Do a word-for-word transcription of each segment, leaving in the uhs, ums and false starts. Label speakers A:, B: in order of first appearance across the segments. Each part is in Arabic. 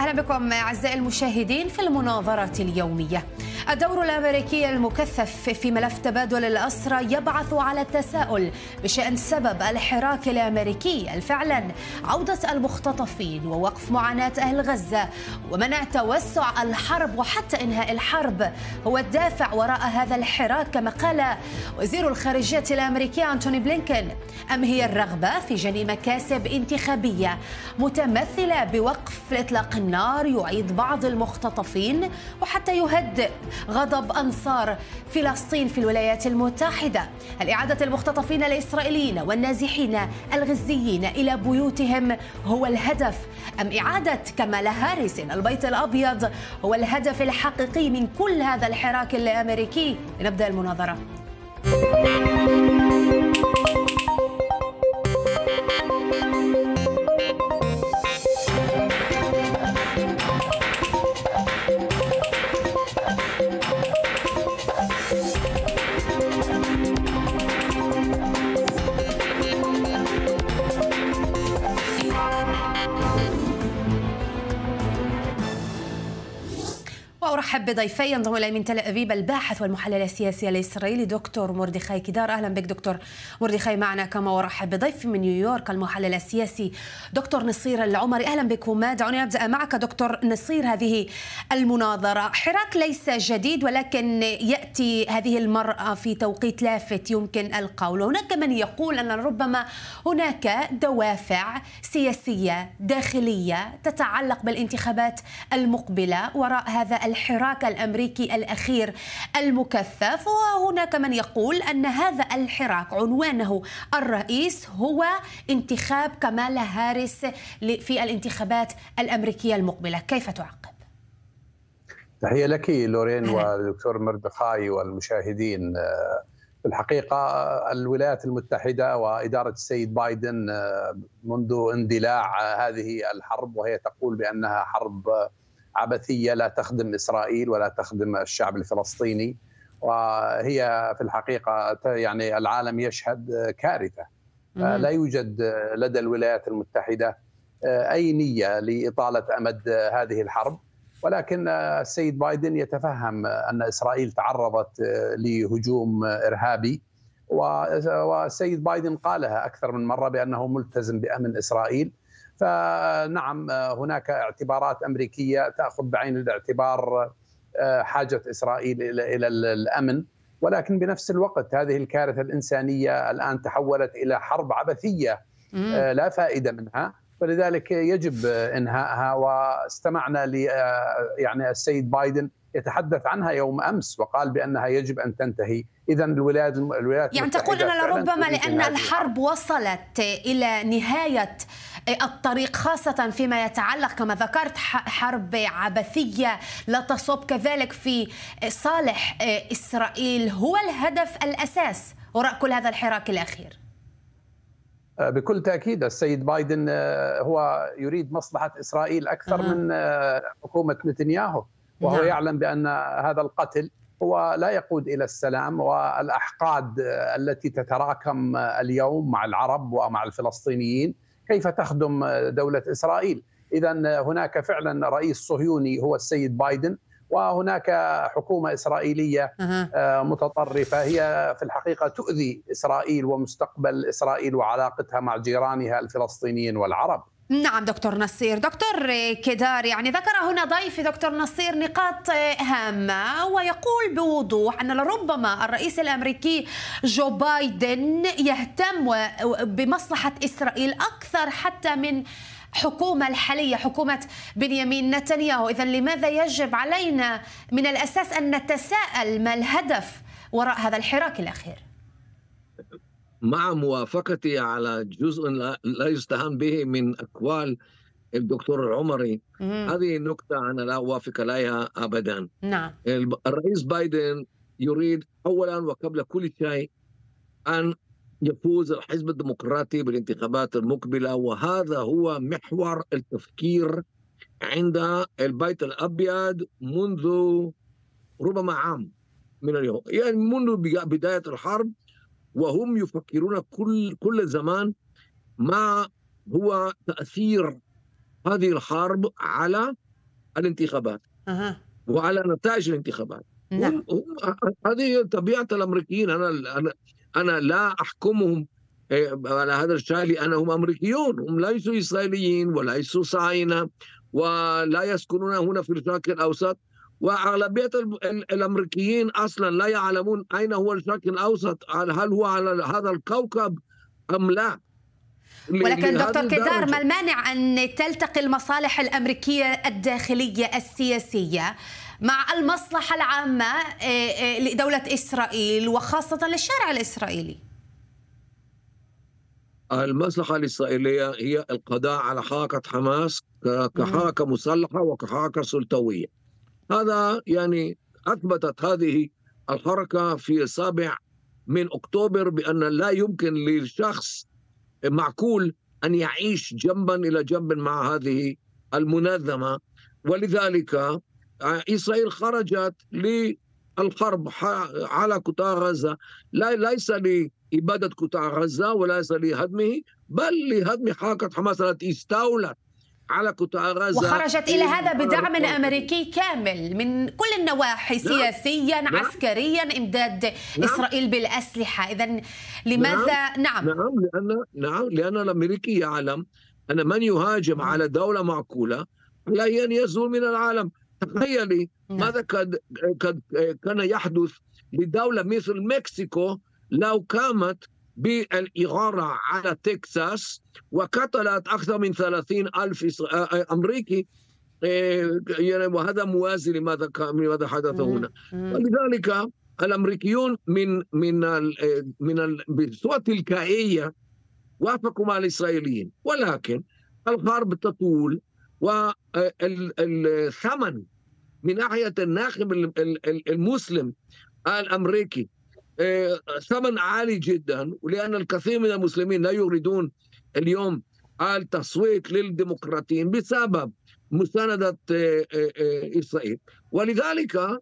A: أهلا بكم أعزائي المشاهدين في المناظرة اليومية. الدور الأمريكي المكثف في ملف تبادل الأسرى يبعث على التساؤل بشأن سبب الحراك الأمريكي الفعلا عودة المختطفين ووقف معاناة أهل غزة ومنع توسع الحرب وحتى إنهاء الحرب هو الدافع وراء هذا الحراك كما قال وزير الخارجية الأمريكي أنتوني بلينكن، أم هي الرغبة في جني مكاسب انتخابية متمثلة بوقف إطلاق النار يعيد بعض المختطفين وحتى يهدئ غضب أنصار فلسطين في الولايات المتحدة؟ هل إعادة المختطفين الإسرائيليين والنازحين الغزيين إلى بيوتهم هو الهدف، أم إعادة كامالا هاريس إلى البيت الأبيض هو الهدف الحقيقي من كل هذا الحراك الأمريكي؟ نبدأ المناظرة. وأرحب بضيفي ينضم إلي من تل أبيب الباحث والمحلل السياسي الإسرائيلي دكتور مردخاي كدار. أهلا بك دكتور مردخاي معنا، كما وأرحب بضيفي من نيويورك المحلل السياسي دكتور نصير العمري. أهلا بكم. دعوني أبدأ معك دكتور نصير. هذه المناظرة حراك ليس جديد، ولكن يأتي هذه المرة في توقيت لافت يمكن القول. هناك من يقول أن ربما هناك دوافع سياسية داخلية تتعلق بالانتخابات المقبلة وراء هذا الحراك الأمريكي الأخير المكثف، وهناك من يقول أن هذا الحراك عنوانه الرئيس هو انتخاب كامالا هاريس في الانتخابات الأمريكية المقبلة. كيف تعقب؟
B: تحية لك لورين والدكتور مردخاي والمشاهدين. في الحقيقة الولايات المتحدة وإدارة السيد بايدن منذ اندلاع هذه الحرب وهي تقول بأنها حرب عبثية لا تخدم إسرائيل ولا تخدم الشعب الفلسطيني، وهي في الحقيقة يعني العالم يشهد كارثة. لا يوجد لدى الولايات المتحدة أي نية لإطالة أمد هذه الحرب، ولكن السيد بايدن يتفهم أن إسرائيل تعرضت لهجوم إرهابي، والسيد بايدن قالها أكثر من مرة بأنه ملتزم بأمن إسرائيل. فنعم هناك اعتبارات أمريكية تأخذ بعين الاعتبار حاجة إسرائيل إلى الأمن، ولكن بنفس الوقت هذه الكارثة الإنسانية الآن تحولت إلى حرب عبثية لا فائدة منها، فلذلك يجب إنهائها. واستمعنا ل يعني السيد بايدن يتحدث عنها يوم أمس وقال بأنها يجب أن تنتهي. إذا الولايات الولايات
A: يعني تقول أن لربما لأن الحرب وصلت إلى نهاية الطريق، خاصة فيما يتعلق كما ذكرت حرب عبثية لا تصب كذلك في صالح إسرائيل، هو الهدف الأساس وراء كل هذا الحراك الأخير؟
B: بكل تأكيد السيد بايدن هو يريد مصلحة إسرائيل أكثر أه. من حكومة نتنياهو، وهو نعم. يعلم بأن هذا القتل هو لا يقود إلى السلام، والأحقاد التي تتراكم اليوم مع العرب ومع الفلسطينيين كيف تخدم دولة إسرائيل. إذا هناك فعلا رئيس صهيوني هو السيد بايدن، وهناك حكومة إسرائيلية متطرفة هي في الحقيقة تؤذي إسرائيل ومستقبل إسرائيل وعلاقتها مع جيرانها الفلسطينيين والعرب.
A: نعم دكتور نصير. دكتور كدار، يعني ذكر هنا ضيفي دكتور نصير نقاط هامة، ويقول بوضوح أن لربما الرئيس الأمريكي جو بايدن يهتم بمصلحة إسرائيل أكثر حتى من حكومة الحالية، حكومة بنيامين نتنياهو. إذن لماذا يجب علينا من الأساس أن نتساءل ما الهدف وراء هذا الحراك الأخير؟
C: مع موافقتي على جزء لا يستهان به من أقوال الدكتور العمري، مم. هذه النقطة أنا لا أوافق عليها أبدا.
A: نعم.
C: الرئيس بايدن يريد أولا وقبل كل شيء أن يفوز الحزب الديمقراطي بالانتخابات المقبلة، وهذا هو محور التفكير عند البيت الأبيض منذ ربما عام من اليوم، يعني منذ بداية الحرب، وهم يفكرون كل كل زمان ما هو تأثير هذه الحرب على الانتخابات
A: أه.
C: وعلى نتائج الانتخابات.
A: نعم.
C: هذه طبيعة الأمريكيين. أنا أنا أنا لا أحكمهم على هذا الشيء لأنهم أمريكيون، هم ليسوا إسرائيليين وليسوا صهاينة ولا يسكنون هنا في الشرق الأوسط، وأغلبية الأمريكيين أصلا لا يعلمون أين هو الشرق الأوسط، هل هو على هذا الكوكب أم لا.
A: ولكن دكتور كيدار، ما المانع أن تلتقي المصالح الأمريكية الداخلية السياسية مع المصلحة العامة لدولة إسرائيل وخاصة للشارع الإسرائيلي؟
C: المصلحة الإسرائيلية هي القضاء على حركة حماس كحركة مسلحة وكحركة سلطوية. هذا يعني أثبتت هذه الحركة في السابع من أكتوبر بأن لا يمكن للشخص معقول أن يعيش جنبا إلى جنب مع هذه المنظمة، ولذلك إسرائيل خرجت للحرب على قطاع غزة، لا ليس لإبادة قطاع غزة وليس لهدمه، بل لهدم حركة حماس التي استولت على قطاع غزة،
A: وخرجت إلى هذا بدعم أمريكي كامل من كل النواحي، نعم. سياسيا، نعم. عسكريا، إمداد نعم. إسرائيل بالأسلحة. إذن لماذا؟ نعم
C: نعم, نعم لأن نعم لأن الأمريكي يعلم أن من يهاجم نعم. على دولة معقولة لا أن يزول من العالم. تخيلي نعم. ماذا قد كان يحدث لدولة مثل مكسيكو لو قامت بالإغارة على تكساس وقتلت أكثر من ثلاثين ألف أمريكي، وهذا موازي لماذا لماذا حدث هنا. ولذلك الأمريكيون من من من بصورة تلقائية وافقوا مع الإسرائيليين، ولكن الحرب تطول والثمن من ناحية الناخب المسلم الأمريكي ثمن عالي جدا، ولأن الكثير من المسلمين لا يريدون اليوم التصويت للديمقراطيين بسبب مساندة إسرائيل. ولذلك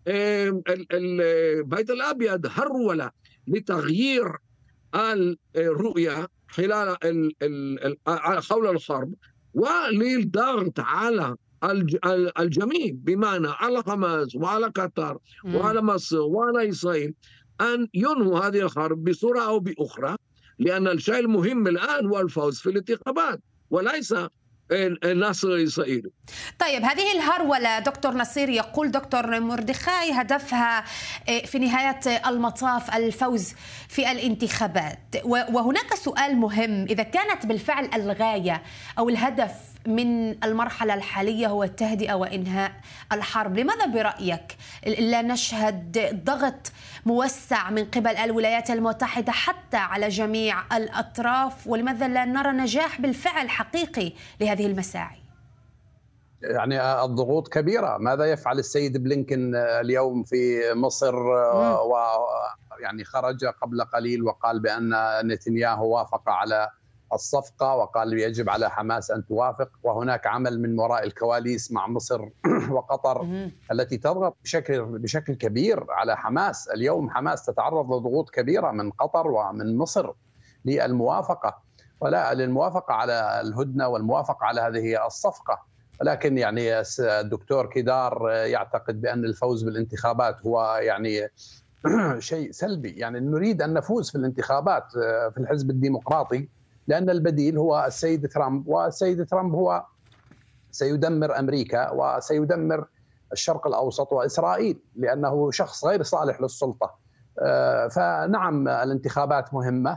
C: البيت الأبيض هرول لتغيير الرؤية خلال حول الحرب وللضغط على الجميع، بمعنى على حماس وعلى قطر وعلى مصر وعلى إسرائيل أن ينهوا هذه الحرب بصورة أو بأخرى، لأن الشيء المهم الآن هو الفوز في الانتخابات وليس النصر الإسرائيلي.
A: طيب، هذه الهرولة دكتور نصير، يقول دكتور مردخاي هدفها في نهاية المطاف الفوز في الانتخابات. وهناك سؤال مهم، إذا كانت بالفعل الغاية أو الهدف من المرحلة الحالية هو التهدئة وإنهاء الحرب، لماذا برأيك لا نشهد ضغط موسع من قبل الولايات المتحدة حتى على جميع الأطراف؟ ولماذا لا نرى نجاح بالفعل حقيقي لهذه المساعي؟
B: يعني الضغوط كبيرة. ماذا يفعل السيد بلينكن اليوم في مصر؟ ويعني خرج قبل قليل وقال بأن نتنياهو وافق على الصفقة وقال يجب على حماس أن توافق، وهناك عمل من وراء الكواليس مع مصر وقطر التي تضغط بشكل بشكل كبير على حماس. اليوم حماس تتعرض لضغوط كبيرة من قطر ومن مصر للموافقة ولا للموافقة على الهدنة والموافقة على هذه الصفقة. ولكن يعني الدكتور كيدار يعتقد بأن الفوز بالانتخابات هو يعني شيء سلبي. يعني نريد أن نفوز في الانتخابات في الحزب الديمقراطي، لأن البديل هو السيد ترامب، والسيد ترامب هو سيدمر أمريكا وسيدمر الشرق الأوسط وإسرائيل، لأنه شخص غير صالح للسلطة. فنعم الانتخابات مهمة،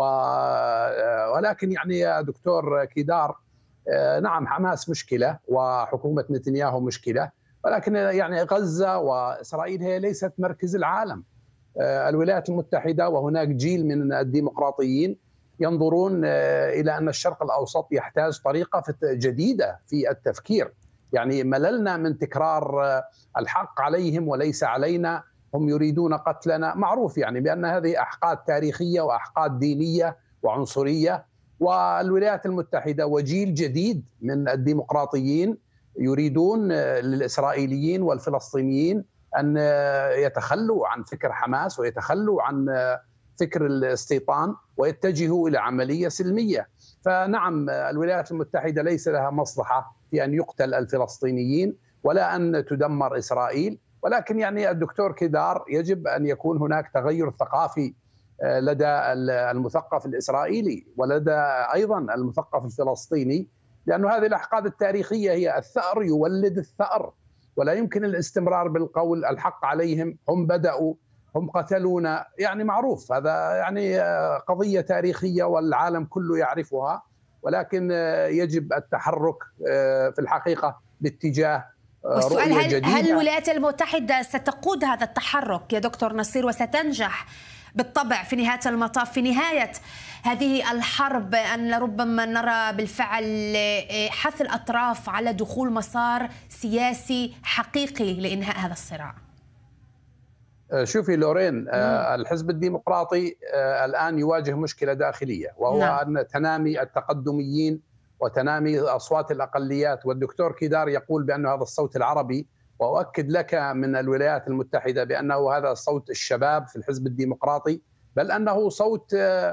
B: ولكن يعني يا دكتور كيدار، نعم حماس مشكلة وحكومة نتنياهو مشكلة، ولكن يعني غزة وإسرائيل هي ليست مركز العالم. الولايات المتحدة وهناك جيل من الديمقراطيين ينظرون إلى أن الشرق الأوسط يحتاج طريقة جديدة في التفكير. يعني مللنا من تكرار الحق عليهم وليس علينا، هم يريدون قتلنا. معروف يعني بأن هذه أحقاد تاريخية وأحقاد دينية وعنصرية، والولايات المتحدة وجيل جديد من الديمقراطيين يريدون للإسرائيليين والفلسطينيين أن يتخلوا عن فكر حماس ويتخلوا عن فكر الاستيطان ويتجهوا إلى عملية سلمية. فنعم الولايات المتحدة ليس لها مصلحة في أن يقتل الفلسطينيين ولا أن تدمر إسرائيل، ولكن يعني الدكتور كيدار يجب أن يكون هناك تغير ثقافي لدى المثقف الإسرائيلي ولدى أيضا المثقف الفلسطيني، لأن هذه الأحقاد التاريخية هي الثأر يولد الثأر، ولا يمكن الاستمرار بالقول الحق عليهم، هم بدأوا، هم قتلونا، يعني معروف هذا، يعني قضية تاريخية والعالم كله يعرفها، ولكن يجب التحرك في الحقيقة باتجاه
A: والسؤال
B: رؤية
A: هل
B: جديدة.
A: هل الولايات المتحدة ستقود هذا التحرك يا دكتور نصير وستنجح بالطبع في نهاية المطاف في نهاية هذه الحرب أن ربما نرى بالفعل حث الأطراف على دخول مسار سياسي حقيقي لإنهاء هذا الصراع؟
B: شوفي لورين، الحزب الديمقراطي الآن يواجه مشكلة داخلية، وهو نعم. أن تنامي التقدميين وتنامي أصوات الأقليات، والدكتور كيدار يقول بأن هذا الصوت العربي، وأؤكد لك من الولايات المتحدة بأنه هذا صوت الشباب في الحزب الديمقراطي، بل أنه صوت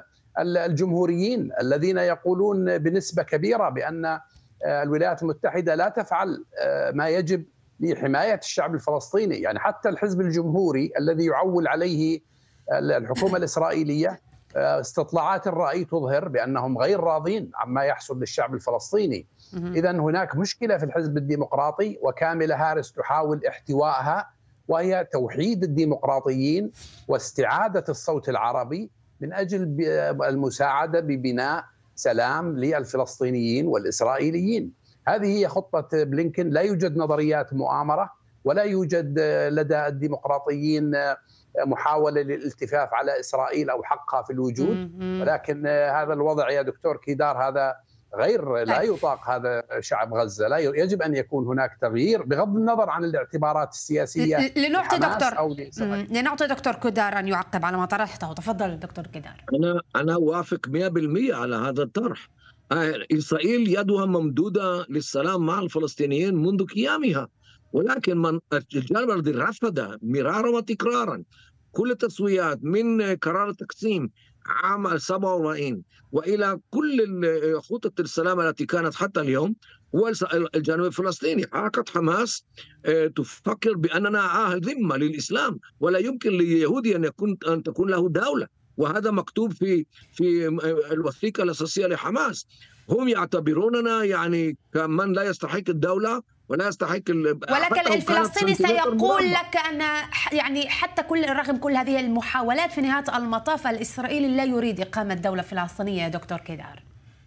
B: الجمهوريين الذين يقولون بنسبة كبيرة بأن الولايات المتحدة لا تفعل ما يجب لحماية الشعب الفلسطيني. يعني حتى الحزب الجمهوري الذي يعول عليه الحكومة الإسرائيلية، استطلاعات الرأي تظهر بأنهم غير راضين عما يحصل للشعب الفلسطيني. إذن هناك مشكلة في الحزب الديمقراطي، وكاميلا هاريس تحاول احتوائها، وهي توحيد الديمقراطيين واستعادة الصوت العربي من أجل المساعدة ببناء سلام للفلسطينيين والإسرائيليين. هذه هي خطة بلينكن. لا يوجد نظريات مؤامرة، ولا يوجد لدى الديمقراطيين محاولة للالتفاف على إسرائيل أو حقها في الوجود، ولكن هذا الوضع يا دكتور كيدار هذا غير لا يطاق هذا شعب غزة. لا يجب أن يكون هناك تغيير بغض النظر عن الاعتبارات السياسية.
A: لنعطي دكتور لنعطي دكتور كيدار أن يعقب على ما طرحته. تفضل دكتور كيدار.
C: أنا أنا أوافق مئة بالمئة على هذا الطرح. إسرائيل يدها ممدودة للسلام مع الفلسطينيين منذ قيامها، ولكن من الجانب الذي رفض مرارا وتكرارا كل التسويات من قرار التقسيم عام سبعة وأربعين وإلى كل خطط السلام التي كانت حتى اليوم، هو الجانب الفلسطيني. حركة حماس تفكر بأننا عهد ذمة للإسلام، ولا يمكن لليهودي أن يكون أن تكون له دولة، وهذا مكتوب في في الوثيقة الأساسية لحماس. هم يعتبروننا يعني كمن لا يستحق الدولة ولا يستحق،
A: ولكن الفلسطيني سيقول لك أن يعني حتى كل رغم كل هذه المحاولات في نهاية المطاف الإسرائيلي لا يريد إقامة دولة فلسطينية يا دكتور كيدار.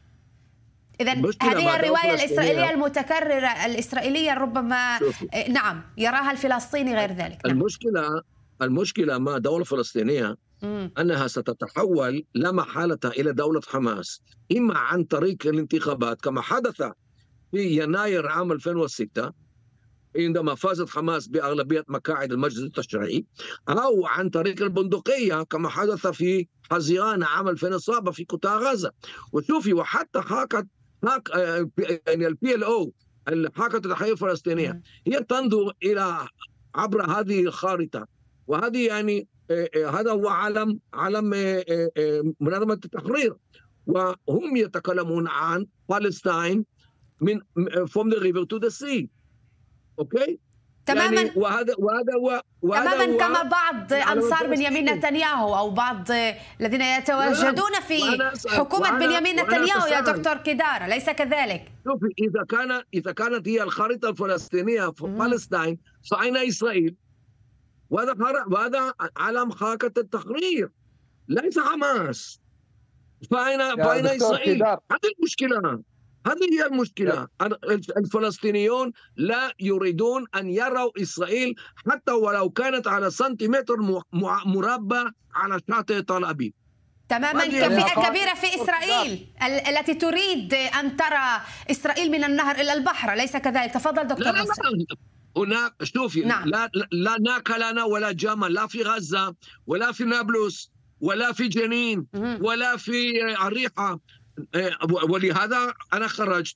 A: إذن هذه الرواية الإسرائيلية المتكررة الإسرائيلية ربما شوفي. نعم يراها الفلسطيني غير ذلك. نعم.
C: المشكلة المشكلة مع دولة فلسطينية مم. أنها ستتحول لا محالة إلى دولة حماس، إما عن طريق الانتخابات كما حدث في يناير عام ألفين وستة عندما فازت حماس بأغلبية مقاعد المجلس التشريعي، أو عن طريق البندقية كما حدث في حزيران عام ألفين وسبعة في قطاع غزة. وشوفي، وحتى حركة يعني البي ال او حركة التحرير الفلسطينية هي تنظر إلى عبر هذه الخارطة، وهذه يعني هذا هو علم علم منظمة التحرير، وهم يتكلمون عن فلسطين من from the river to the sea. اوكي
A: تماما.
C: يعني وهذا وهذا هو
A: تماما هو كما بعض انصار بنيامين نتنياهو او بعض الذين يتواجدون في حكومه بنيامين نتنياهو يا دكتور كيدار، ليس كذلك؟
C: شوفي، اذا كان اذا كانت هي الخريطه الفلسطينيه في فلسطين فاين اسرائيل؟ وهذا وهذا علم حركه التحرير ليس حماس. فاين فاين اسرائيل؟ هذه المشكله. هذه هي المشكلة. الفلسطينيون لا يريدون أن يروا إسرائيل حتى ولو كانت على سنتيمتر مربع على شاطئ تل أبيب.
A: تماما. كفئة كبيرة في إسرائيل التي تريد أن ترى إسرائيل من النهر إلى البحر، أليس كذلك؟ تفضل دكتور
C: لا
A: نصر.
C: لا هناك شوفي، نعم. لا لا ناك لنا ولا جمل، لا في غزة ولا في نابلس ولا في جنين ولا في عريحة. ولهذا أنا خرجت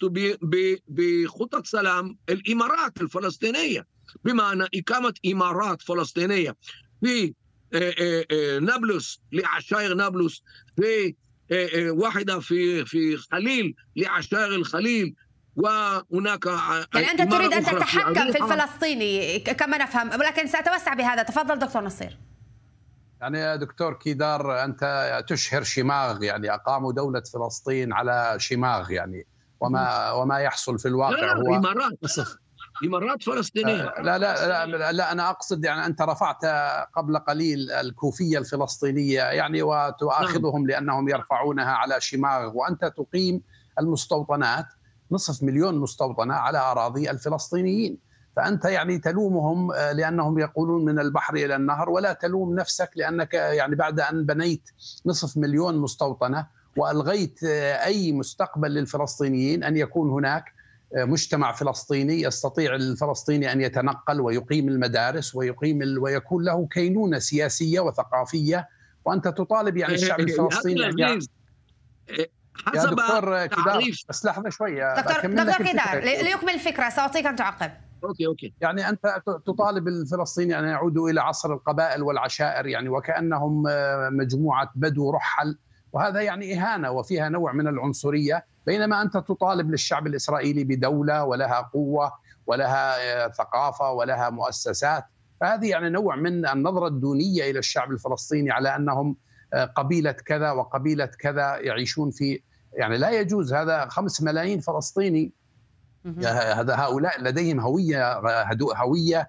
C: بخطة سلام الإمارات الفلسطينية، بمعنى إقامة إمارات فلسطينية في نابلس لعشائر نابلس، في واحدة في في خليل لعشائر الخليل، وهناك
A: يعني أنت تريد أن تتحكم في الفلسطيني كما نفهم، ولكن سأتوسع بهذا. تفضل دكتور نصير.
B: يعني يا دكتور كيدار أنت تشهر شماغ، يعني أقاموا دولة فلسطين على شماغ يعني، وما وما يحصل في الواقع
C: لا لا
B: هو
C: إمارات
B: نصف
C: إمارات فلسطينية.
B: لا لا لا, لا أنا أقصد يعني أنت رفعت قبل قليل الكوفية الفلسطينية يعني، وتؤاخذهم لأنهم يرفعونها على شماغ، وأنت تقيم المستوطنات نصف مليون مستوطنة على أراضي الفلسطينيين، فأنت يعني تلومهم لأنهم يقولون من البحر إلى النهر، ولا تلوم نفسك لأنك يعني بعد أن بنيت نصف مليون مستوطنة وألغيت أي مستقبل للفلسطينيين أن يكون هناك مجتمع فلسطيني يستطيع الفلسطيني أن يتنقل ويقيم المدارس ويقيم ال... ويكون له كينونة سياسية وثقافية، وأنت تطالب يعني الشعب الفلسطيني يعني يا دكتور كدار بس لحظة شوية
A: دكتور دكتور كدار ليكمل الفكرة سأعطيك أن تعقب.
C: أوكي أوكي
B: يعني أنت تطالب الفلسطيني أن يعودوا إلى عصر القبائل والعشائر يعني، وكأنهم مجموعة بدو رحل، وهذا يعني إهانة وفيها نوع من العنصرية، بينما أنت تطالب للشعب الإسرائيلي بدولة ولها قوة ولها ثقافة ولها مؤسسات، فهذه يعني نوع من النظرة الدونية إلى الشعب الفلسطيني على أنهم قبيلة كذا وقبيلة كذا يعيشون في، يعني لا يجوز. هذا خمس ملايين فلسطيني، هذا هؤلاء لديهم هوية هوية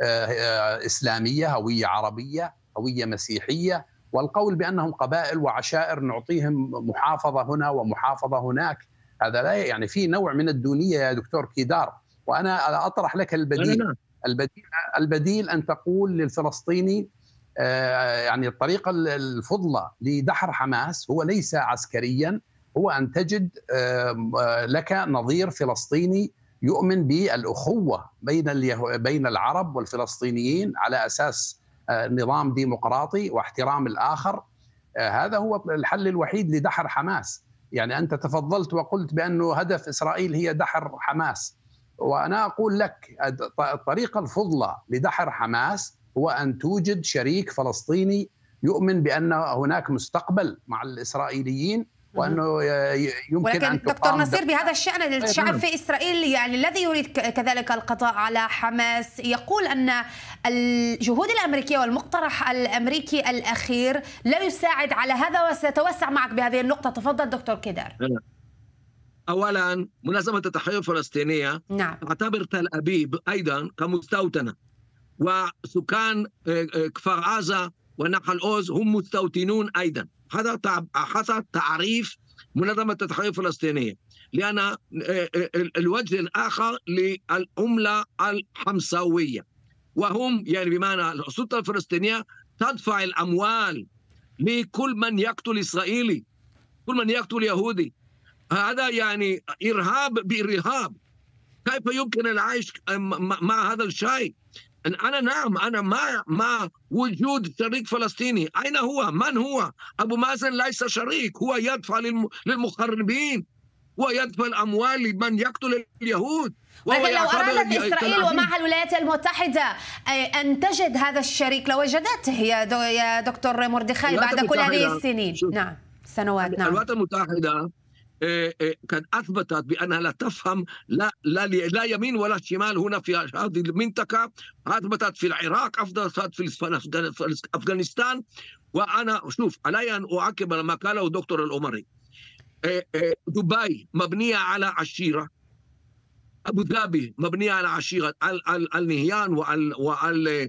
B: إسلامية، هوية عربية، هوية مسيحية، والقول بأنهم قبائل وعشائر نعطيهم محافظة هنا ومحافظة هناك، هذا لا يعني في نوع من الدونية يا دكتور كيدار. وأنا أطرح لك البديل البديل البديل أن تقول للفلسطيني يعني الطريقة الفضلى لدحر حماس هو ليس عسكريا، هو أن تجد لك نظير فلسطيني يؤمن بالأخوة بين بين العرب والفلسطينيين على أساس نظام ديمقراطي واحترام الآخر. هذا هو الحل الوحيد لدحر حماس. يعني أنت تفضلت وقلت بأنه هدف إسرائيل هي دحر حماس، وأنا أقول لك الطريقة الفضلى لدحر حماس هو أن توجد شريك فلسطيني يؤمن بأن هناك مستقبل مع الإسرائيليين، وأنه يمكن
A: ولكن
B: أن
A: دكتور نصير بهذا الشأن الشعب في إسرائيل يعني الذي يريد كذلك القضاء على حماس يقول أن الجهود الأمريكية والمقترح الأمريكي الأخير لا يساعد على هذا، وسأتوسع معك بهذه النقطة. تفضل دكتور كدار.
C: أولا منظمة التحرير الفلسطينية
A: نعم.
C: تعتبر تل أبيب أيضا كمستوطنة، وسكان كفر عزة ونحل عوز هم مستوطنون أيضا، هذا حسب تعريف منظمة التحرير الفلسطينية. لأن الوجه الآخر للعملة الحمساوية، وهم يعني بمعنى السلطة الفلسطينية تدفع الأموال لكل من يقتل إسرائيلي، كل من يقتل يهودي. هذا يعني إرهاب بإرهاب. كيف يمكن العيش مع هذا الشيء؟ أنا نعم أنا مع مع وجود شريك فلسطيني. أين هو؟ من هو؟ أبو مازن ليس شريك، هو يدفع للمخربين، هو يدفع الأموال لمن يقتل اليهود.
A: ولكن لو أرادت إسرائيل ومعها الولايات المتحدة أن تجد هذا الشريك لوجدته يا دكتور مردخاي بعد كل هذه السنين. نعم سنوات. نعم
C: الولايات المتحدة قد أثبتت بأنها لا تفهم لا لا لا يمين ولا شمال هنا في هذه المنطقة. أثبتت في العراق، أثبتت في أفغانستان. وأنا شوف علي أن أعقب ما قاله دكتور الأمري. دبي مبنية على عشيرة، أبو ظبي مبنية على عشيرة النهيان وال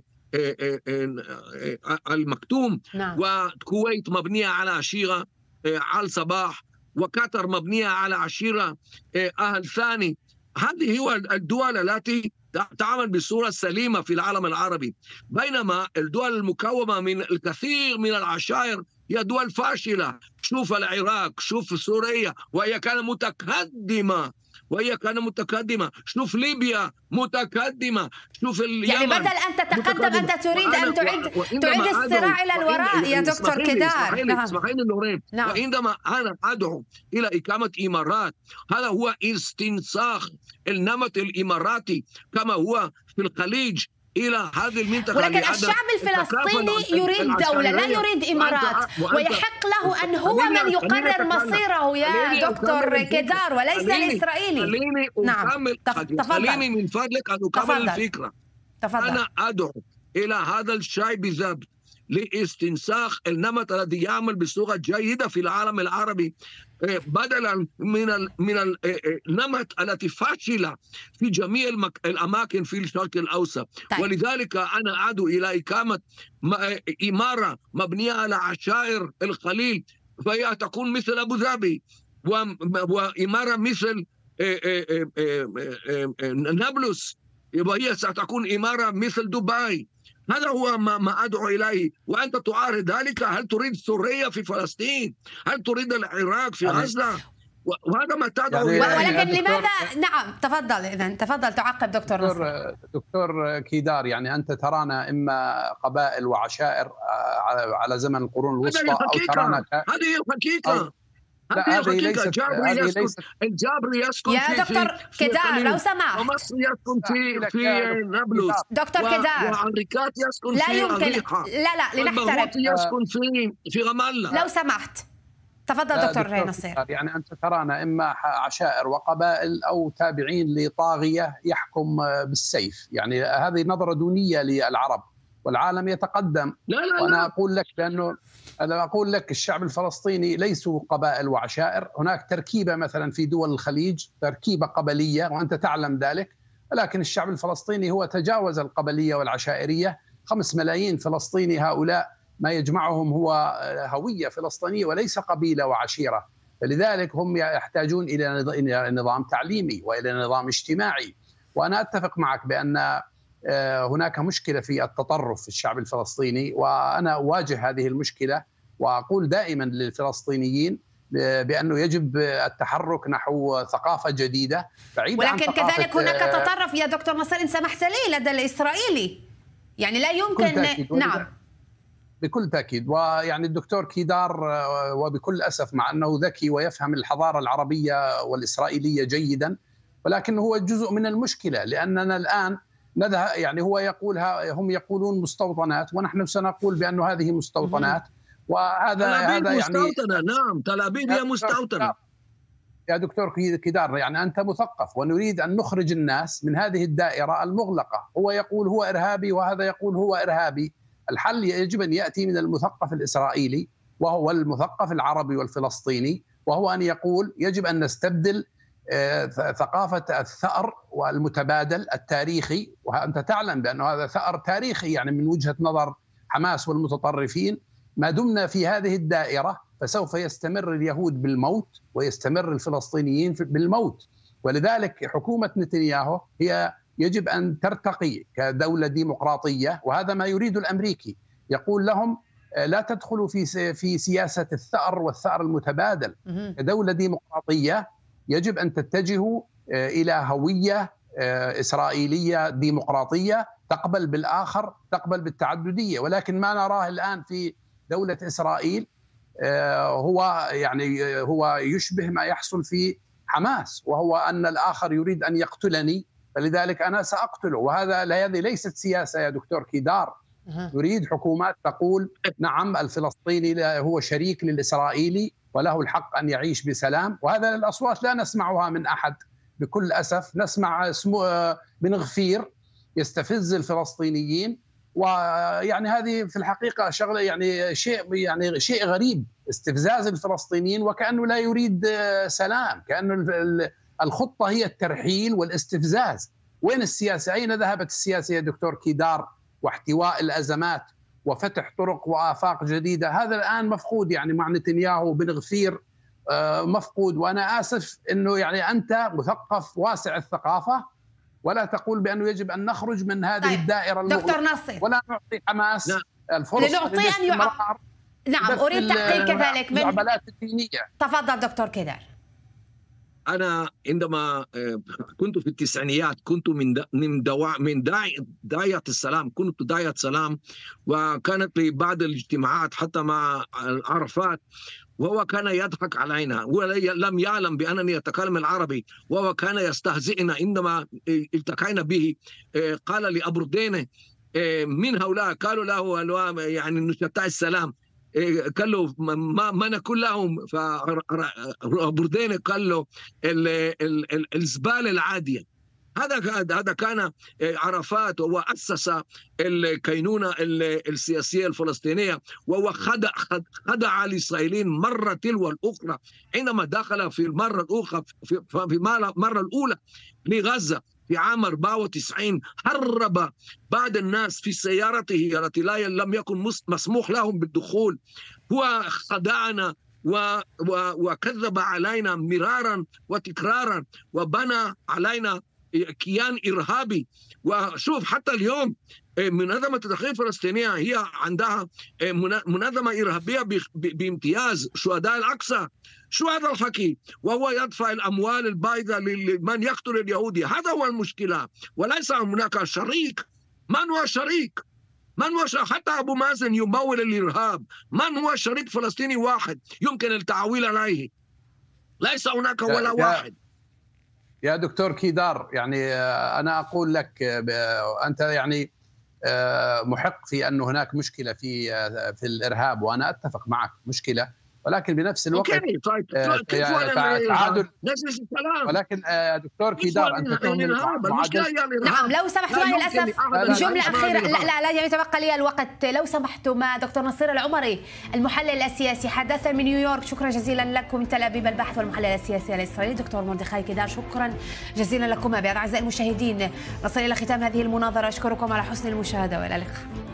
C: المكتوم.
A: نعم.
C: والكويت مبنية على عشيرة آل صباح، وقطر مبنية على عشيرة أهل ثاني. هذه هو الدول التي تعمل بصورة سليمة في العالم العربي، بينما الدول المكونة من الكثير من العشائر هي دول فاشلة. شوف العراق، شوف سوريا وهي كانت متقدمة وهي كانت متقدمة، شوف ليبيا متقدمة، شوف اليمن.
A: يعني بدل أن تتقدم أنت تريد أن تعيد تعيد الصراع إلى الوراء يا دكتور كدار.
C: نعم. اسمحيني لورين.
A: نعم.
C: وعندما أنا أدعو إلى إقامة إمارات، هذا هو استنساخ النمط الإماراتي كما هو في الخليج الى هذه المنطقه،
A: ولكن الشعب الفلسطيني يريد دولة، لا يريد إمارات، ويحق له أن هو من يقرر مصيره يا دكتور كيدار وليس الإسرائيلي.
C: خليني أكمل، خليني من فضلك أن أكمل الفكرة.
A: تفضل.
C: أنا أدعو إلى هذا الشيء بالضبط لاستنساخ النمط الذي يعمل بصورة جيدة في العالم العربي، بدلا من من النمط التي فشل في جميع الاماكن في الشرق الاوسط. طيب. ولذلك انا ادعو الى اقامه اماره مبنيه على عشائر الخليل، فهي تكون مثل ابو ظبي، واماره مثل نابلس، وهي ستكون اماره مثل دبي. هذا هو ما, ما أدعو إليه. وأنت تعارض ذلك. هل تريد سوريا في فلسطين؟ هل تريد العراق في غزة؟ وهذا ما تدعو
A: يعني
C: إليه.
A: ولكن لماذا؟ نعم تفضل. إذن تفضل تعقب دكتور
B: دكتور
A: نصر.
B: دكتور كيدار، يعني أنت ترانا إما قبائل وعشائر على زمن القرون الوسطى أو ترانا ك...
C: هذه الحقيقة.
B: لا هذه ليست
C: الجابري يسكن ليست...
B: الجابري
C: يسكن
A: يا
C: في
A: دكتور كيدار لو سمحت.
C: ومصر يسكن في في نابلس.
A: دكتور كيدار
C: وأمريكات يسكن
A: لا
C: في
A: يمكن
C: أريحة.
A: لا لا لنحترم.
C: يسكن في في رام الله.
A: لو سمحت تفضل دكتور نصير.
B: يعني أنت ترانا إما عشائر وقبائل أو تابعين لطاغية يحكم بالسيف. يعني هذه نظرة دونية للعرب، والعالم يتقدم.
C: لا لا
B: وأنا
C: لا.
B: أقول لك بأنه أنا أقول لك الشعب الفلسطيني ليسوا قبائل وعشائر. هناك تركيبة مثلا في دول الخليج، تركيبة قبلية وأنت تعلم ذلك، ولكن الشعب الفلسطيني هو تجاوز القبلية والعشائرية. خمس ملايين فلسطيني هؤلاء ما يجمعهم هو هوية فلسطينية وليس قبيلة وعشيرة. فلذلك هم يحتاجون إلى نظام تعليمي وإلى نظام اجتماعي. وأنا أتفق معك بأن هناك مشكلة في التطرف في الشعب الفلسطيني، وأنا أواجه هذه المشكلة وأقول دائما للفلسطينيين بأنه يجب التحرك نحو ثقافة جديدة بعيدة عن
A: ولكن كذلك هناك تطرف يا دكتور نصر إن سمحت لي لدى الإسرائيلي، يعني لا يمكن. نعم
B: بكل تأكيد. ويعني الدكتور كيدار وبكل أسف مع أنه ذكي ويفهم الحضارة العربية والإسرائيلية جيدا، ولكن هو جزء من المشكلة، لأننا الآن نذهب يعني هو يقول هم يقولون مستوطنات ونحن سنقول بأنه هذه مستوطنات. وهذا هذا يعني
C: مستوطنة. نعم تل أبيب هي مستوطنة.
B: يا دكتور كيدار يعني أنت مثقف، ونريد أن نخرج الناس من هذه الدائرة المغلقة. هو يقول هو إرهابي وهذا يقول هو إرهابي. الحل يجب أن يأتي من المثقف الإسرائيلي وهو المثقف العربي والفلسطيني، وهو أن يقول يجب أن نستبدل ثقافة الثأر والمتبادل التاريخي. وأنت تعلم بأن هذا ثأر تاريخي يعني من وجهة نظر حماس والمتطرفين. ما دمنا في هذه الدائرة فسوف يستمر اليهود بالموت ويستمر الفلسطينيين بالموت. ولذلك حكومة نتنياهو هي يجب أن ترتقي كدولة ديمقراطية، وهذا ما يريد الأمريكي. يقول لهم لا تدخلوا في في سياسة الثأر والثأر المتبادل. كدولة ديمقراطية يجب أن تتجهوا إلى هوية إسرائيلية ديمقراطية تقبل بالآخر، تقبل بالتعددية. ولكن ما نراه الآن في دولة إسرائيل هو يعني هو يشبه ما يحصل في حماس، وهو أن الآخر يريد أن يقتلني فلذلك أنا سأقتله. وهذا هذه ليست سياسة يا دكتور كيدار. نريد حكومات تقول نعم الفلسطيني هو شريك للإسرائيلي وله الحق أن يعيش بسلام. وهذا الأصوات لا نسمعها من أحد. بكل أسف نسمع بن غفير يستفز الفلسطينيين، ويعني هذه في الحقيقة شغلة يعني شيء يعني شيء غريب، استفزاز الفلسطينيين وكأنه لا يريد سلام، كأنه الخطة هي الترحيل والاستفزاز. وين السياسة؟ أين ذهبت السياسة يا دكتور كيدار؟ واحتواء الأزمات وفتح طرق وآفاق جديدة هذا الآن مفقود يعني مع نتنياهو وبن غفير مفقود. وأنا آسف أنه يعني أنت مثقف واسع الثقافة ولا تقول بأنه يجب أن نخرج من هذه طيب. الدائرة
A: دكتور نصر
B: ولا نعطي حماس
C: لا.
B: الفرصة
A: لنعطي أن يع... نعم أريد تحقيق كذلك من
B: العملات الدينية.
A: تفضل دكتور كيدار.
C: أنا عندما كنت في التسعينيات كنت من من دواء من داعي داعية السلام، كنت داعية سلام، وكانت لي بعض الاجتماعات حتى مع عرفات، وهو كان يضحك علينا ولم يعلم بأنني أتكلم العربي، وهو كان يستهزئنا. عندما التقينا به قال لأبردينه من هؤلاء، قالوا له يعني نشطاء السلام، قال له ما, ما نقول لهم، فبردين قال له الزبالة العادية. هذا هذا كان عرفات، وهو أسس الكينونة السياسية الفلسطينية، وهو خدع خدع الإسرائيليين مرة تلو الأخرى. عندما دخل في المرة الأخرى في المرة الأولى لغزة في عام أربعة وتسعين، هرب بعض الناس في سيارته التي لا لم يكن مسموح لهم بالدخول. هو خدعنا وكذب علينا مرارا وتكرارا، وبنى علينا كيان إرهابي. وشوف حتى اليوم منظمة التحرير الفلسطينية هي عندها منظمة إرهابية بامتياز، شهداء الأقصى. شو هذا الحكي؟ وهو يدفع الأموال البايضة لمن يقتل اليهودي. هذا هو المشكلة، وليس هناك شريك. من هو شريك؟ من هو شريك؟ حتى أبو مازن يمول الإرهاب. من هو شريك فلسطيني واحد يمكن التعويل عليه؟ ليس هناك ولا واحد.
B: يا دكتور كيدار، يعني أنا أقول لك أنت يعني محق في أن هناك مشكلة في في الإرهاب، وأنا أتفق معك، مشكلة، ولكن بنفس الوقت
C: أوكي. طيب كيف
B: تعادل.
C: السلام.
B: ولكن دكتور كيدار أنت تؤمن
A: نعم لو سمحتوا لي للأسف جملة أخيرة. لا لا لا يتبقى لي الوقت، لو سمحتوا. مع دكتور نصير العمري المحلل السياسي حدث من نيويورك، شكرا جزيلا لكم. من تل أبيب الباحث والمحلل السياسي الإسرائيلي دكتور مردخاي كيدار، شكرا جزيلا لكم. أعزائي المشاهدين، نصل إلى ختام هذه المناظرة، أشكركم على حسن المشاهدة وإلى اللقاء.